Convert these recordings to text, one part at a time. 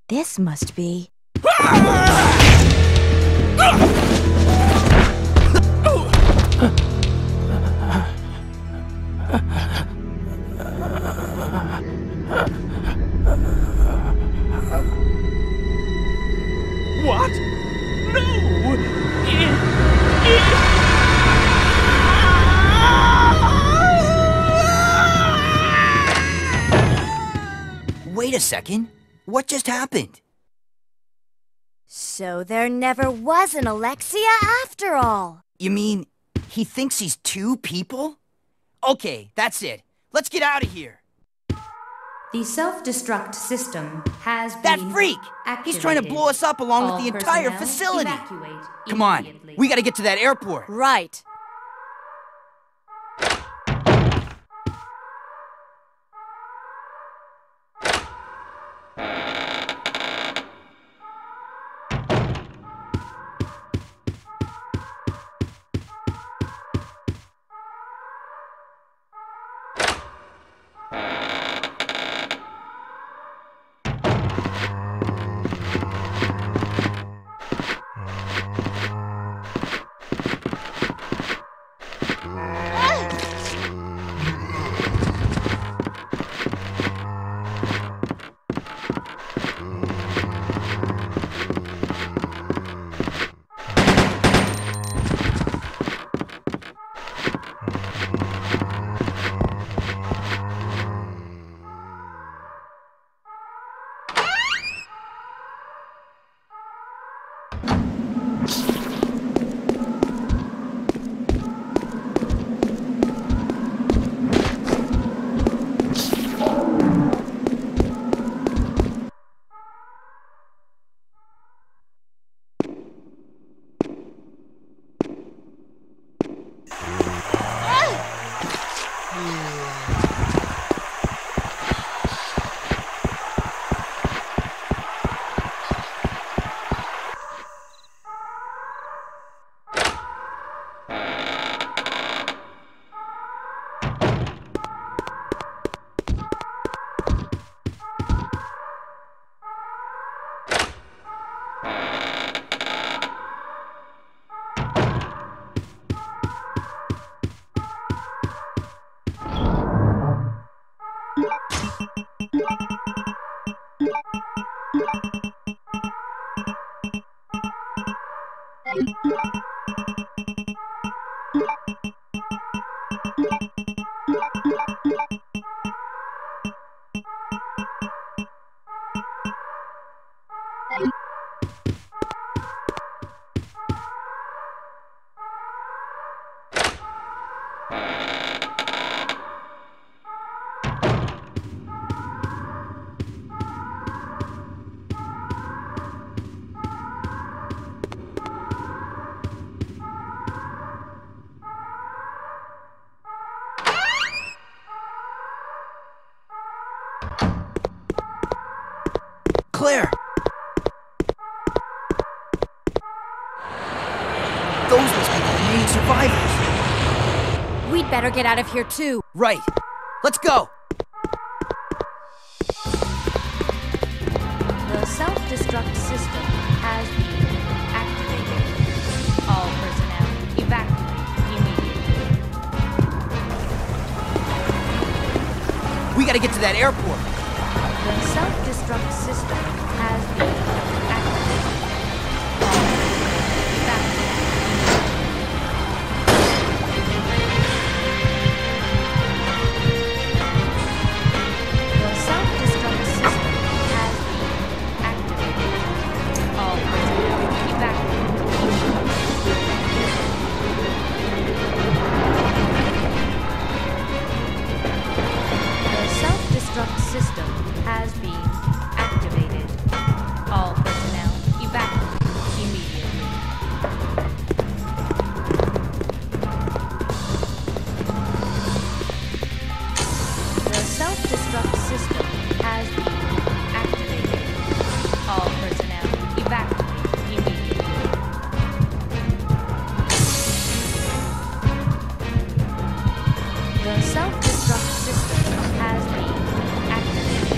This must be... What? No! Wait a second. What just happened? So there never was an Alexia after all. You mean he thinks he's two people? Okay, that's it. Let's get out of here. The self-destruct system has been That freak! activated. He's trying to blow us up along with All the entire personnel facility. evacuate Come on, immediately. we gotta get to that airport. Right. Claire! Those must be the remaining survivors. We'd better get out of here too. Right. Let's go! The self-destruct system has been activated. All personnel evacuate immediately. We gotta get to that airport. The self-destruct system has been activated. All personnel evacuate. The self-destruct system has been activated. All personnel evacuate. The self-destruct system has been activated. All personnel evacuate immediately. The self-destruct system has been activated. All personnel evacuate immediately. The self-destruct system has been activated.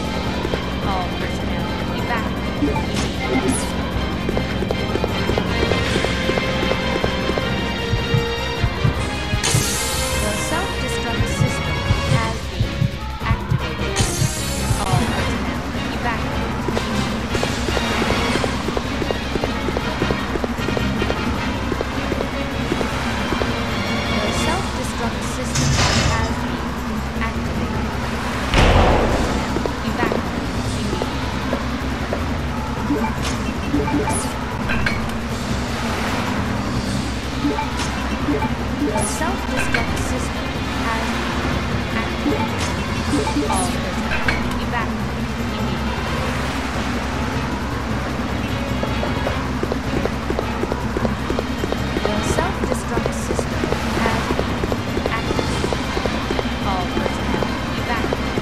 All personnel evacuate immediately. The self-destruct system has been activated. All personnel evacuate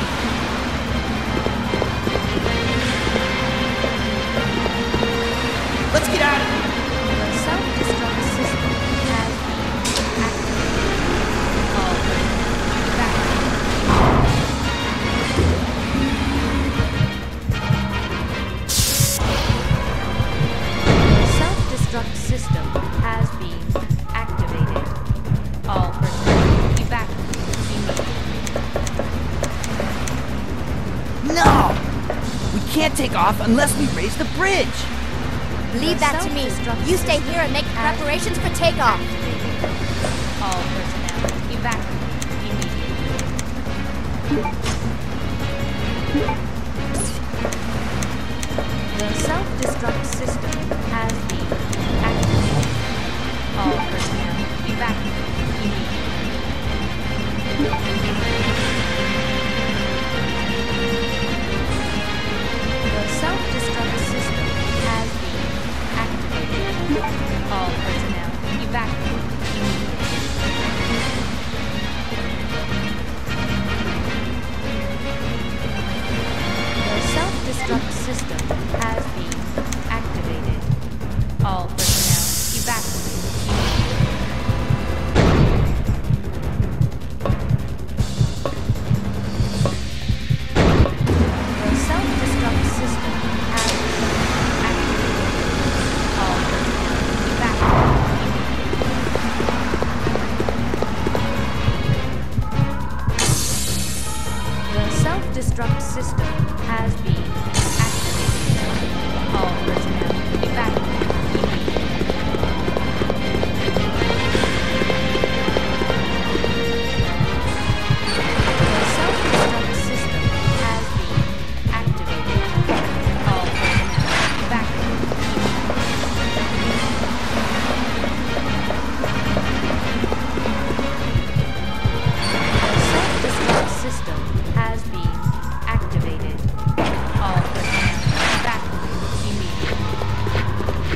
immediately. Let's get out of here! The self-destruct system has been activated. All personnel evacuate. The self-destruct system has been activated. All personnel evacuate immediately. No! We can't take off unless we raise the bridge! Leave that to me. You stay here and make preparations for takeoff. Activated. All personnel evacuate immediately. The self-destruct system has been activated. All personnel evacuate immediately. The self-destruct system has been activated. All personnel evacuate immediately. The self-destruct system has been activated. All personnel evacuate immediately. The self-destruct system has been activated. All personnel evacuate immediately. The self-destruct system has been activated. All personnel evacuate The self-destruct system has been activated. All personnel evacuate The self-destruct system has been activated. All personnel evacuate immediately.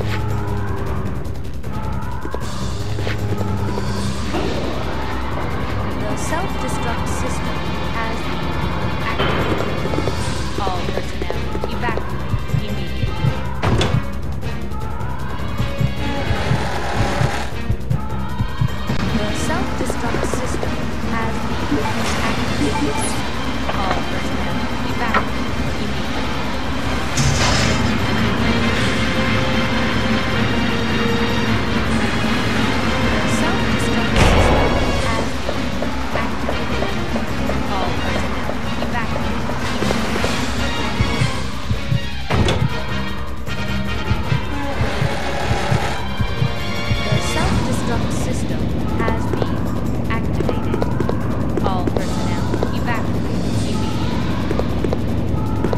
The self-destruct system has been activated. All personnel evacuate immediately. The self-destruct system has been activated. All personnel evacuate immediately. The self-destruct system has been activated. All personnel evacuate The self-destruct system has been activated. All personnel evacuate immediately.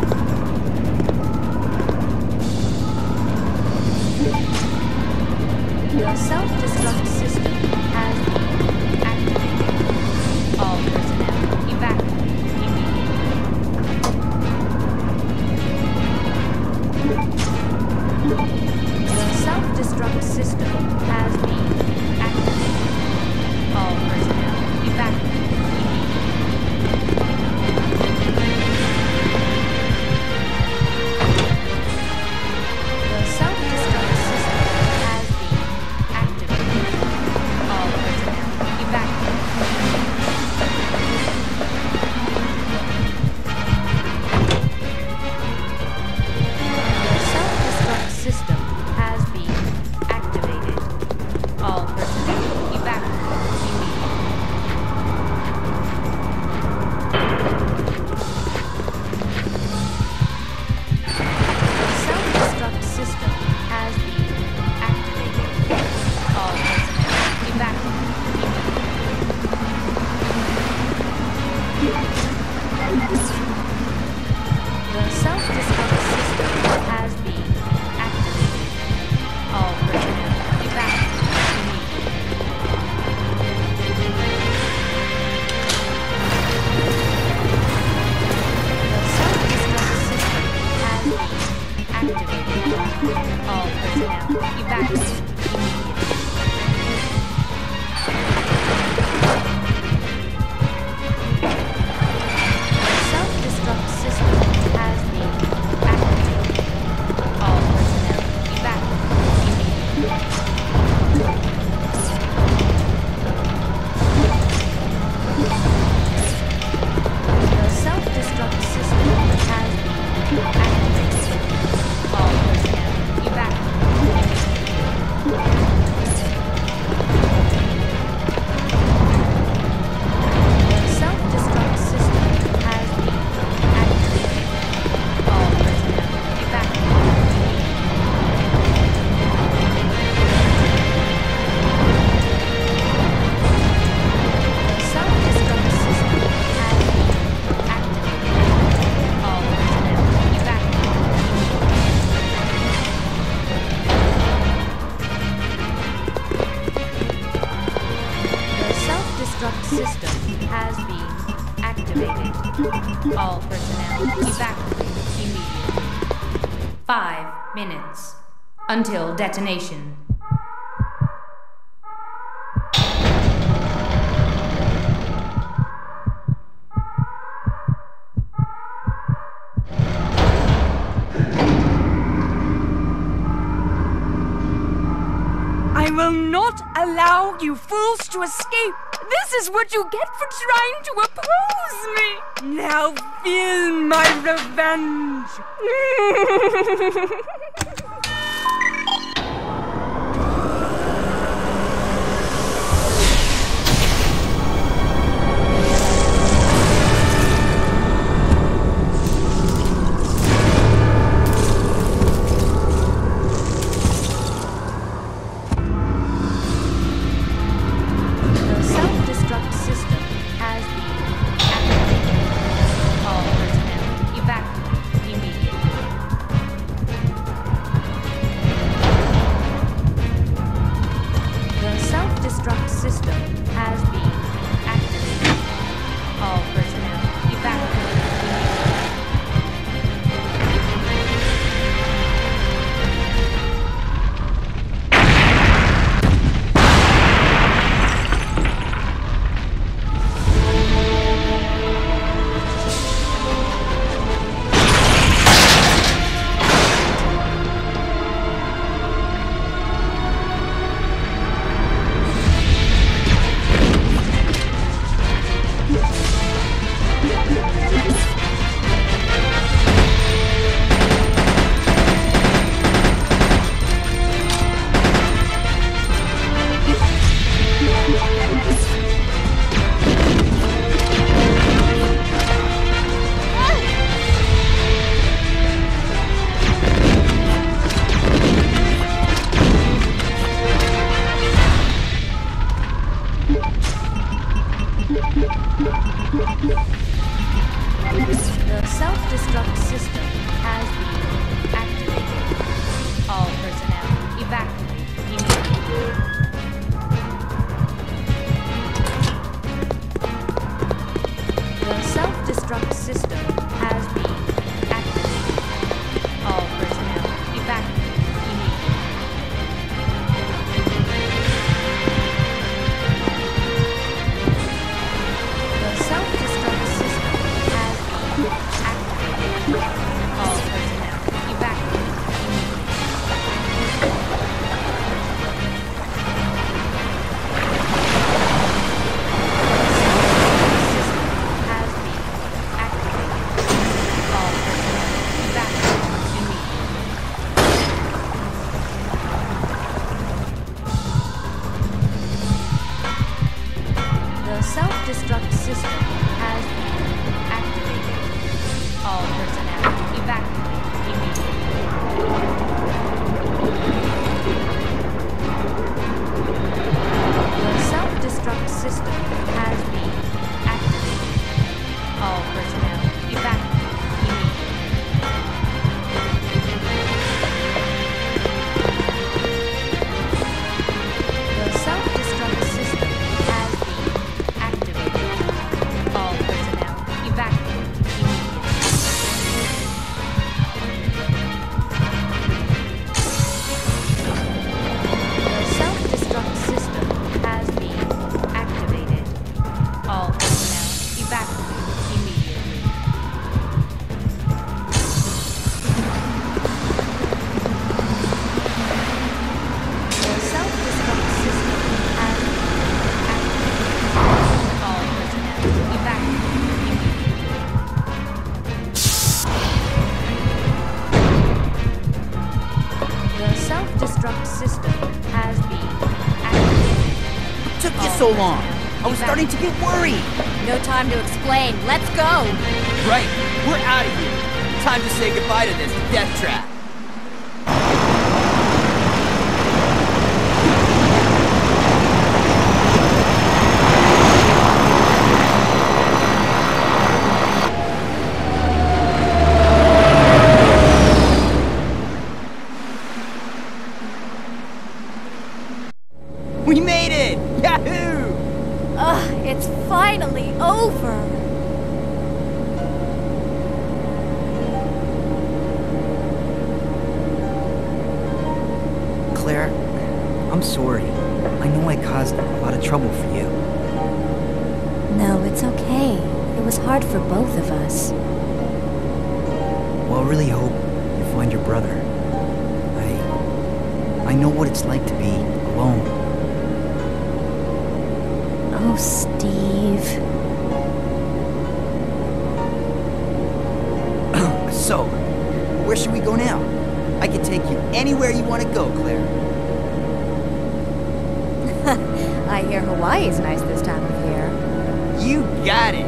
The self-destruct system has been activated. All personnel evacuate immediately. The self-destruct system has been activated. All personnel evacuate immediately. The self-destruct system has been activated. All personnel evacuate The self-destruct system has been activated. All personnel evacuate immediately. The self-destruct system has been activated. All personnel evacuate immediately. The self-destruct system has been activated. All personnel evacuate immediately. 「 The self-destruct system has been activated. All personnel evacuate immediately. The self-destruct system has been activated. All personnel evacuate immediately. The self-destruct system has been activated. All personnel evacuate immediately. activated. All personnel evacuate immediately. 5 minutes until detonation. I will not allow you fools to escape. This is what you get for trying to oppose me. Now feel my revenge. The self-destruct system has been activated. All personnel evacuate immediately. The self-destruct system has been activated. All personnel evacuate immediately. The self-destruct system has been activated. All personnel evacuate immediately. The self-destruct system has been activated. All personnel evacuate immediately. The self-destruct system has been activated. All personnel evacuate immediately. The self-destruct system has been activated. All personnel evacuate immediately. The self-destruct system has been activated. All personnel evacuate immediately. The self-destruct system has been activated. All personnel evacuate immediately. The self-destruct system has been activated. Took you so long? I was starting to get worried. No time to explain. Let's go! Right, we're out of here. Time to say goodbye to this death trap. We made it! Yahoo! Ugh, it's finally over! sorry. I know I caused a lot of trouble for you. No, it's okay. It was hard for both of us. Well, I really hope you find your brother. I know what it's like to be alone. Oh, Steve. So, where should we go now? I can take you anywhere you want to go, Claire. I hear Hawaii's nice this time of year. You got it!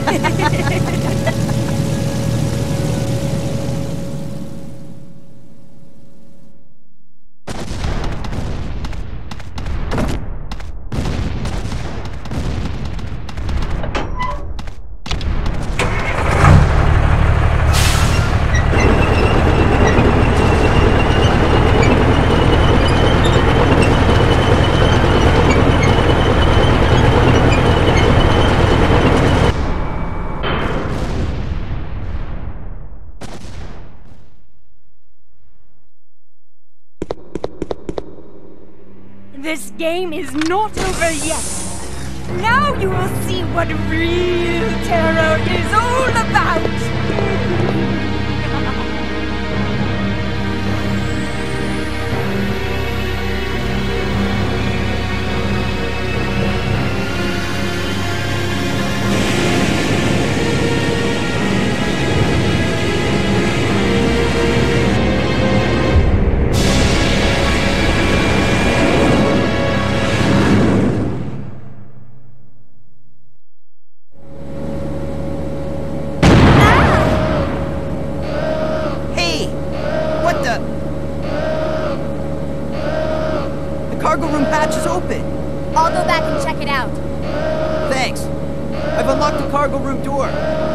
This game is not over yet. Now you will see what real terror is all about. cargo room hatch is open. I'll go back and check it out. Thanks. I've unlocked the cargo room door.